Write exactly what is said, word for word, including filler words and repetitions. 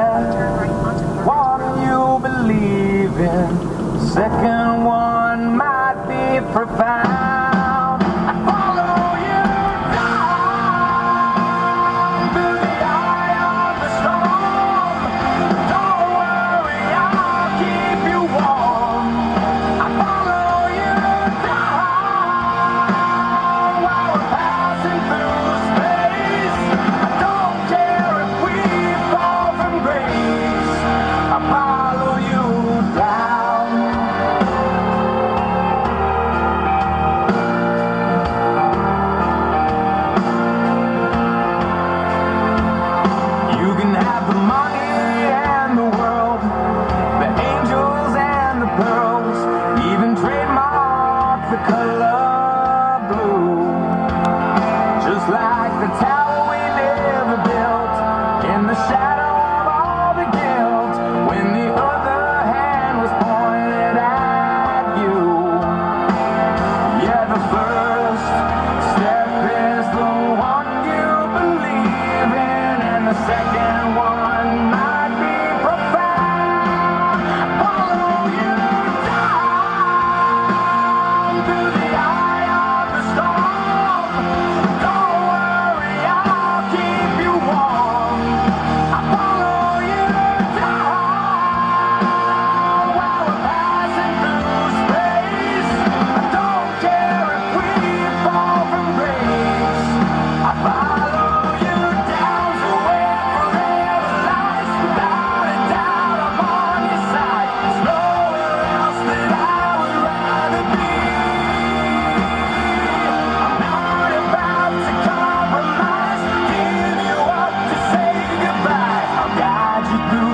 one you believe in, the second one might be profound. I follow you down through the eye of the storm. Don't worry, I'll keep you warm. I follow you down while we're passing through space. I don't care if we fall from grace. I follow you down. You can have the money and the world, the angels and the pearls, even trademark the color blue. Just like the tower we never built, in the shadow of all the guilt, when the other hand was pointed at you. Yeah, the first step is the one you believe in, and the second one might be profound. Follow you down through the eye of the storm. Don't worry, I'll keep you warm. I follow you down while we're passing through space. I don't care if we fall from grace. I follow you down to where forever lies. Without a doubt, I'm on your side. There's nowhere else that I would rather be. I'm not about to compromise, give you up to say goodbye. I'll guide you through